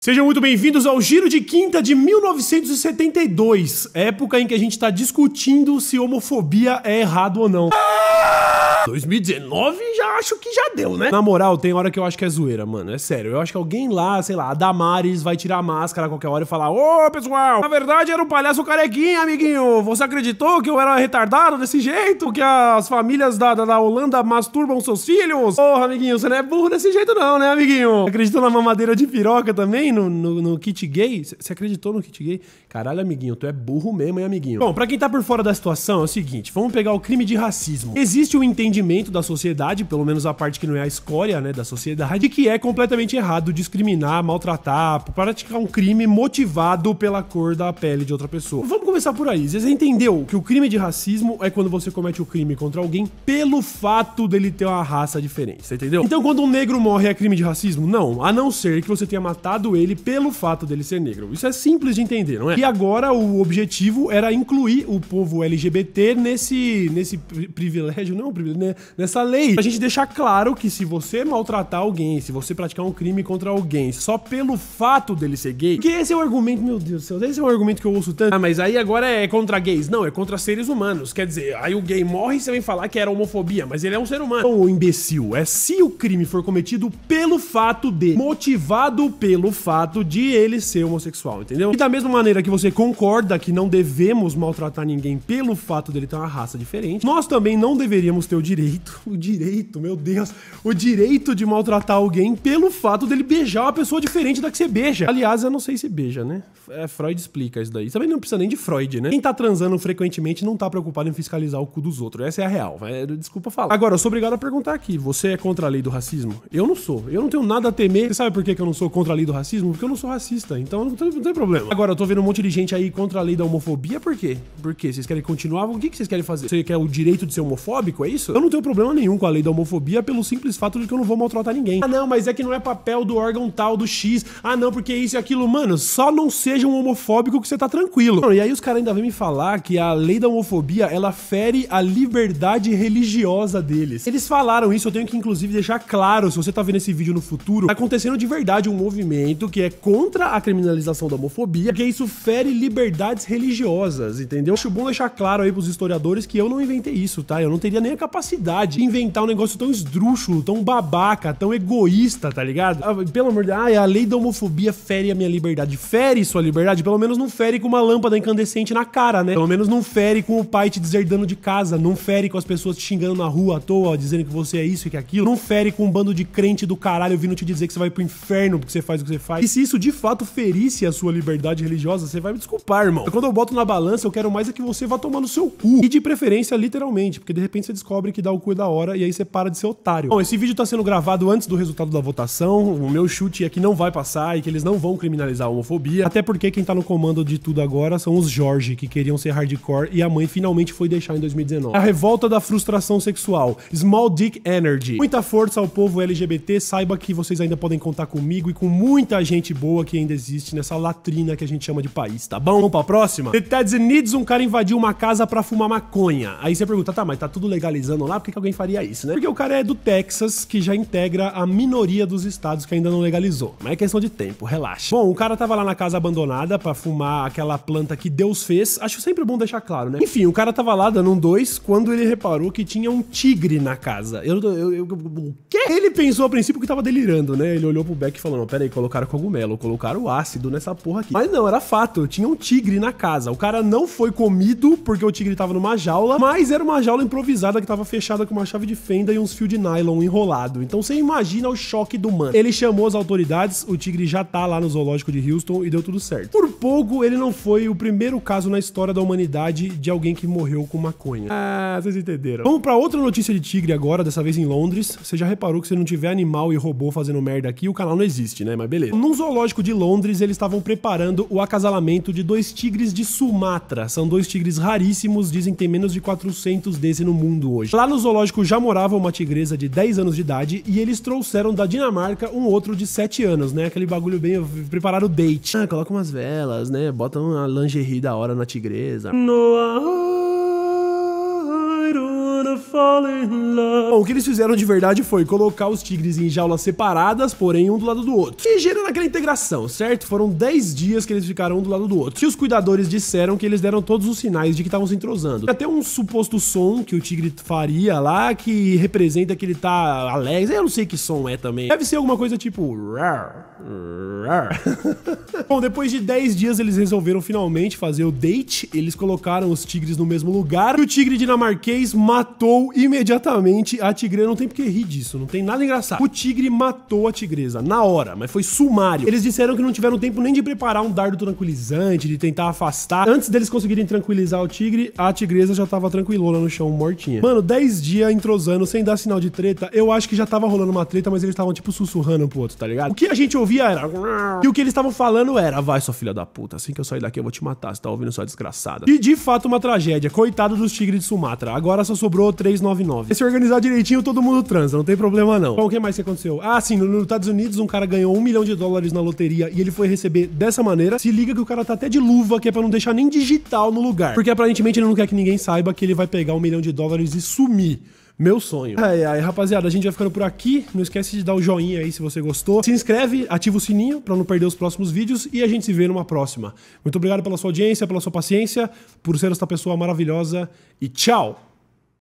Sejam muito bem-vindos ao Giro de Quinta de 1972, época em que a gente tá discutindo se homofobia é errado ou não. 2019 já acho que já deu, né? Na moral, tem hora que eu acho que é zoeira, mano. É sério. Eu acho que alguém lá, sei lá, a Damares vai tirar a máscara a qualquer hora e falar: ô, pessoal, na verdade era um palhaço carequinha, amiguinho. Você acreditou que eu era retardado desse jeito? Que as famílias da Holanda masturbam seus filhos? Porra, amiguinho, você não é burro desse jeito não, né, amiguinho? Acreditou na mamadeira de piroca também? No kit gay? Você acreditou no kit gay? Caralho, amiguinho, tu é burro mesmo, hein, amiguinho? Bom, pra quem tá por fora da situação, é o seguinte. Vamos pegar o crime de racismo. Existe um entendimento da sociedade, pelo menos a parte que não é a escória, né, da sociedade, de que é completamente errado discriminar, maltratar, praticar um crime motivado pela cor da pele de outra pessoa. Vamos começar por aí. Você entendeu que o crime de racismo é quando você comete o crime contra alguém pelo fato dele ter uma raça diferente, você entendeu? Então quando um negro morre é crime de racismo? Não, a não ser que você tenha matado ele pelo fato dele ser negro. Isso é simples de entender, não é? E agora o objetivo era incluir o povo LGBT nesse privilégio, não, né, nessa lei. Pra gente deixar claro que se você maltratar alguém, se você praticar um crime contra alguém só pelo fato dele ser gay, porque esse é o argumento, meu Deus do céu, esse é um argumento que eu ouço tanto. Ah, mas aí agora é contra gays. Não, é contra seres humanos. Quer dizer, aí o gay morre e você vem falar que era homofobia, mas ele é um ser humano. Ô, imbecil, é se o crime for cometido pelo fato de, motivado pelo fato de ele ser homossexual, entendeu? E da mesma maneira que você concorda que não devemos maltratar ninguém pelo fato dele ter uma raça diferente, nós também não deveríamos ter o direito, meu Deus, o direito de maltratar alguém pelo fato dele beijar uma pessoa diferente da que você beija. Aliás, eu não sei se beija, né? Freud explica isso daí. Também não precisa nem de Freud, né? Quem tá transando frequentemente não tá preocupado em fiscalizar o cu dos outros. Essa é a real. Desculpa falar. Agora, eu sou obrigado a perguntar aqui. Você é contra a lei do racismo? Eu não sou. Eu não tenho nada a temer. Você sabe por que eu não sou contra a lei do racismo? Porque eu não sou racista. Então não tem problema. Agora, eu tô vendo um monte de gente aí contra a lei da homofobia. Por quê? Por quê? Vocês querem continuar? O que vocês querem fazer? Você quer o direito de ser homofóbico? É isso? Eu não tenho problema nenhum com a lei da homofobia pelo simples fato de que eu não vou maltratar ninguém. Ah, não, mas é que não é papel do órgão tal, do X. Ah, não, porque isso e aquilo. Mano, só não seja um homofóbico que você tá tranquilo. E aí os caras ainda vêm me falar que a lei da homofobia, ela fere a liberdade religiosa deles. Eles falaram isso, eu tenho que inclusive deixar claro, se você tá vendo esse vídeo no futuro, tá acontecendo de verdade um movimento que é contra a criminalização da homofobia, porque isso fere liberdades religiosas, entendeu? Acho bom deixar claro aí pros historiadores que eu não inventei isso, tá? Eu não teria nem a capacidade de inventar um negócio tão esdrúxulo, tão babaca, tão egoísta, tá ligado? Pelo amor de Deus, a lei da homofobia fere a minha liberdade. Fere sua liberdade? Pelo menos não fere com uma lâmpada incandescente na cara, né? Pelo menos não fere com o pai te deserdando de casa, não fere com as pessoas te xingando na rua à toa, dizendo que você é isso e que é aquilo, não fere com um bando de crente do caralho vindo te dizer que você vai pro inferno porque você faz o que você faz. E se isso de fato ferisse a sua liberdade religiosa, você vai me desculpar, irmão. Quando eu boto na balança, eu quero mais é que você vá tomar no seu cu. E de preferência, literalmente, porque de repente você descobre que dá o cu é da hora e aí você para de ser otário. Bom, esse vídeo tá sendo gravado antes do resultado da votação. O meu chute é que não vai passar e que eles não vão criminalizar a homofobia, até porque quem tá no comando de tudo agora são os Jorge, que queriam ser hardcore e a mãe finalmente foi deixar em 2019. A revolta da frustração sexual. Small Dick Energy. Muita força ao povo LGBT, saiba que vocês ainda podem contar comigo e com muita gente boa que ainda existe nessa latrina que a gente chama de país, tá bom? Vamos pra próxima? The Estados Unidos, um cara invadiu uma casa pra fumar maconha. Aí você pergunta, tá, mas tá tudo legalizando lá, por que alguém faria isso, né? Porque o cara é do Texas, que já integra a minoria dos estados que ainda não legalizou. Mas é questão de tempo, relaxa. Bom, o cara tava lá na casa abandonada pra fumar aquela planta que Deus fez. Acho sempre bom deixar claro, né? Enfim, o cara tava lá dando um 2 quando ele reparou que tinha um tigre na casa. O quê? Ele pensou a princípio que tava delirando, né? Ele olhou pro Beck e falou, não, pera aí, colocaram cogumelo, colocaram ácido nessa porra aqui. Mas não, era fato, tinha um tigre na casa. O cara não foi comido porque o tigre tava numa jaula, mas era uma jaula improvisada que tava fechada com uma chave de fenda e uns fios de nylon enrolado. Então você imagina o choque do mano. Ele chamou as autoridades, o tigre já tá lá no zoológico de Houston e deu tudo certo. Por pouco, ele não foi o primeiro caso na história da humanidade de alguém que morreu com maconha. Ah, vocês entenderam. Vamos pra outra notícia de tigre agora, dessa vez em Londres. Você já reparou que se não tiver animal e robô fazendo merda aqui, o canal não existe, né? Mas beleza. Num zoológico de Londres, eles estavam preparando o acasalamento de 2 tigres de Sumatra. São 2 tigres raríssimos, dizem que tem menos de 400 desse no mundo hoje. Lá no zoológico já morava uma tigresa de 10 anos de idade e eles trouxeram da Dinamarca um outro de 7 anos, né? Aquele bagulho bem... Prepararam o date. Ah, coloca umas velas, né? Bota uma lingerie da hora na tigresa. No, I don't wanna fall in love. Bom, o que eles fizeram de verdade foi colocar os tigres em jaulas separadas, porém um do lado do outro. E gerando aquela integração, certo? Foram 10 dias que eles ficaram um do lado do outro. E os cuidadores disseram que eles deram todos os sinais de que estavam se entrosando. Até um suposto som que o tigre faria lá, que representa que ele tá alegre. Eu não sei que som é também. Deve ser alguma coisa tipo... Bom, depois de 10 dias eles resolveram finalmente fazer o date. Eles colocaram os tigres no mesmo lugar. E o tigre dinamarquês matou imediatamente a tigresa. Não tem porque rir disso, não tem nada engraçado. O tigre matou a tigresa na hora, mas foi sumário. Eles disseram que não tiveram tempo nem de preparar um dardo tranquilizante, de tentar afastar. Antes deles conseguirem tranquilizar o tigre, a tigresa já tava tranquilona no chão, mortinha. Mano, 10 dias entrosando sem dar sinal de treta. Eu acho que já tava rolando uma treta, mas eles estavam tipo sussurrando um pro outro, tá ligado? O que a gente ouvia era... E o que eles estavam falando era: vai, sua filha da puta, assim que eu sair daqui eu vou te matar, você tá ouvindo, sua desgraçada. E de fato uma tragédia. Coitado dos tigres de Sumatra. Agora só sobrou 399. Se organizar direitinho, todo mundo transa, não tem problema não. Bom, o que mais que aconteceu? Ah, sim, nos Estados Unidos um cara ganhou $1 milhão na loteria e ele foi receber dessa maneira. Se liga que o cara tá até de luva, que é pra não deixar nem digital no lugar. Porque aparentemente ele não quer que ninguém saiba que ele vai pegar $1 milhão e sumir. Meu sonho. Ai, rapaziada, a gente vai ficando por aqui. Não esquece de dar o joinha aí se você gostou. Se inscreve, ativa o sininho pra não perder os próximos vídeos e a gente se vê numa próxima. Muito obrigado pela sua audiência, pela sua paciência, por ser esta pessoa maravilhosa e tchau!